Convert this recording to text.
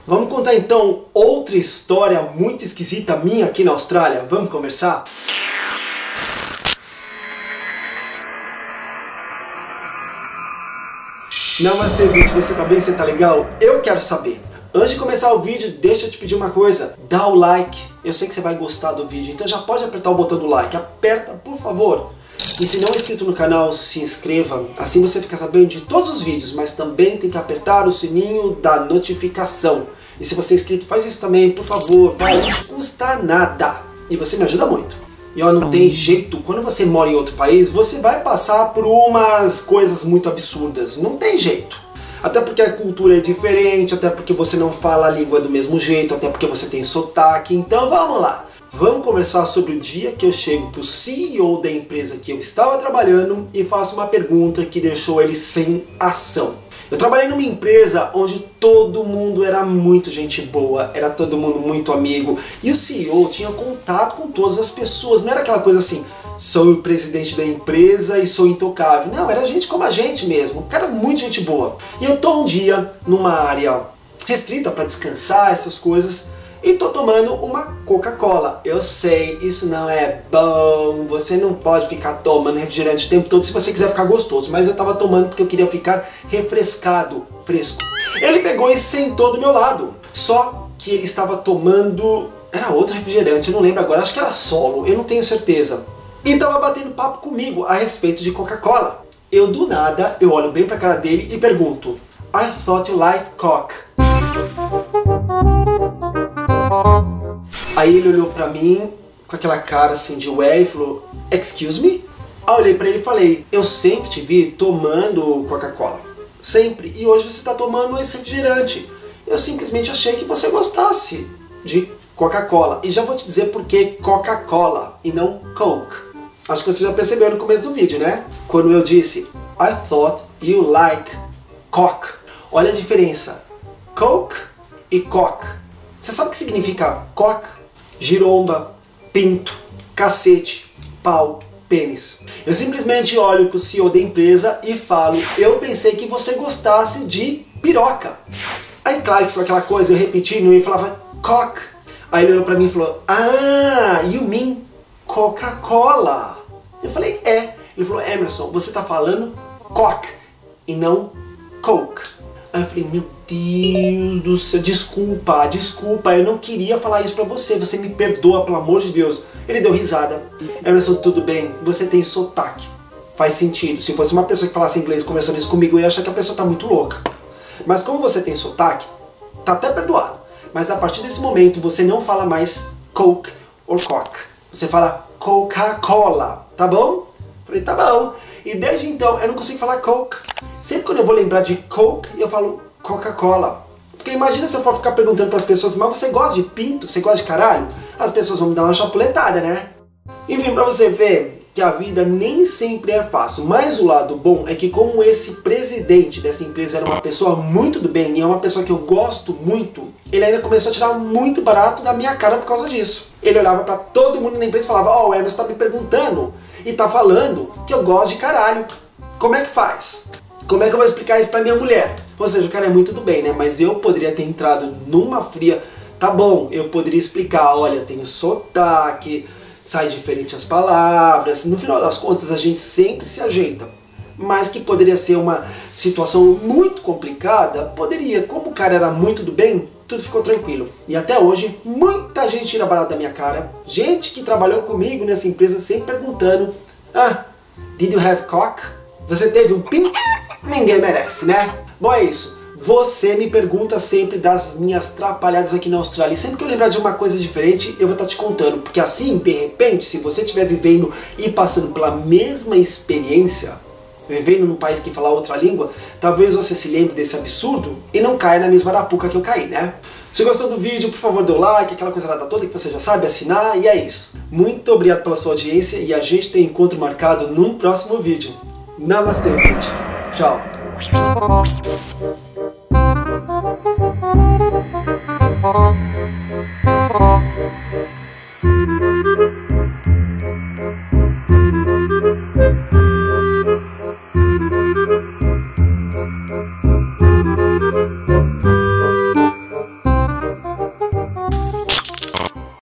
Vamos contar então outra história muito esquisita minha aqui na Austrália? Vamos conversar? Namastê, Beach, você tá bem? Você tá legal? Eu quero saber. Antes de começar o vídeo, deixa eu te pedir uma coisa. Dá o like. Eu sei que você vai gostar do vídeo, então já pode apertar o botão do like. Aperta, por favor. E se não é inscrito no canal, se inscreva. Assim você fica sabendo de todos os vídeos, mas também tem que apertar o sininho da notificação. E se você é inscrito, faz isso também, por favor. Vai, não te custa nada. E você me ajuda muito. E ó, não tem jeito, quando você mora em outro país, você vai passar por umas coisas muito absurdas. Não tem jeito. Até porque a cultura é diferente, até porque você não fala a língua do mesmo jeito, até porque você tem sotaque. Então vamos lá. Vamos conversar sobre o dia que eu chego pro CEO da empresa que eu estava trabalhando e faço uma pergunta que deixou ele sem ação. Eu trabalhei numa empresa onde todo mundo era muito gente boa, era todo mundo muito amigo, e o CEO tinha contato com todas as pessoas, não era aquela coisa assim, sou o presidente da empresa e sou intocável. Não, era gente como a gente mesmo, cara, muito gente boa. E eu tô um dia numa área restrita para descansar, essas coisas, e tô tomando uma Coca-Cola. Eu sei, isso não é bom, você não pode ficar tomando refrigerante o tempo todo se você quiser ficar gostoso, mas eu tava tomando porque eu queria ficar refrescado, fresco. Ele pegou e sentou do meu lado, só que ele estava tomando, era outro refrigerante, eu não lembro agora, acho que era Solo, eu não tenho certeza. E tava batendo papo comigo a respeito de Coca-Cola. Eu do nada, eu olho bem pra cara dele e pergunto, I thought you liked Coke. Aí ele olhou pra mim com aquela cara assim de ué e falou, excuse me? Aí eu olhei pra ele e falei, eu sempre te vi tomando Coca-Cola, sempre, e hoje você tá tomando esse refrigerante. Eu simplesmente achei que você gostasse de Coca-Cola. E já vou te dizer por que Coca-Cola e não Coke. Acho que você já percebeu no começo do vídeo, né? Quando eu disse, I thought you like Coke. Olha a diferença, Coke e Coke. Você sabe o que significa coque? Giromba, pinto, cacete, pau, pênis. Eu simplesmente olho pro CEO da empresa e falo, eu pensei que você gostasse de piroca. Aí claro que ficou aquela coisa, eu repetindo e falava coque. Aí ele olhou pra mim e falou, ah, you mean Coca-Cola? Eu falei, é. Ele falou, Emerson, você tá falando coque e não Coke. Aí eu falei, meu Deus do céu, desculpa, eu não queria falar isso pra você, você me perdoa, pelo amor de Deus. Ele deu risada. Emerson, tudo bem, você tem sotaque, faz sentido. Se fosse uma pessoa que falasse inglês conversando isso comigo, eu ia achar que a pessoa tá muito louca. Mas como você tem sotaque, tá até perdoado. Mas a partir desse momento, você não fala mais Coke ou Coke. Você fala Coca-Cola, tá bom? Falei, tá bom. E desde então, eu não consigo falar Coke. Sempre quando eu vou lembrar de Coke, eu falo Coca-Cola. Porque imagina se eu for ficar perguntando para as pessoas, mas você gosta de pinto? Você gosta de caralho? As pessoas vão me dar uma chapuletada, né? Enfim, pra você ver que a vida nem sempre é fácil. Mas o lado bom é que como esse presidente dessa empresa era uma pessoa muito do bem e é uma pessoa que eu gosto muito, ele ainda começou a tirar muito barato da minha cara por causa disso. Ele olhava pra todo mundo na empresa e falava, ó, o Emerson tá me perguntando e tá falando que eu gosto de caralho. Como é que faz? Como é que eu vou explicar isso pra minha mulher? Ou seja, o cara é muito do bem, né? Mas eu poderia ter entrado numa fria. Tá bom, eu poderia explicar, olha, tenho sotaque, sai diferente as palavras. No final das contas, a gente sempre se ajeita. Mas que poderia ser uma situação muito complicada, poderia. Como o cara era muito do bem, tudo ficou tranquilo. E até hoje, muita gente tira barato da minha cara. Gente que trabalhou comigo nessa empresa sempre perguntando, ah, did you have cock? Você teve um pinto? Ninguém merece, né? Bom, é isso. Você me pergunta sempre das minhas trapalhadas aqui na Austrália. E sempre que eu lembrar de uma coisa diferente, eu vou estar te contando. Porque assim, de repente, se você estiver vivendo e passando pela mesma experiência, vivendo num país que fala outra língua, talvez você se lembre desse absurdo e não caia na mesma arapuca que eu caí, né? Se gostou do vídeo, por favor, dê o like, aquela coisa nada toda que você já sabe, assinar, e é isso. Muito obrigado pela sua audiência e a gente tem encontro marcado num próximo vídeo. Namastê, gente. Tchau.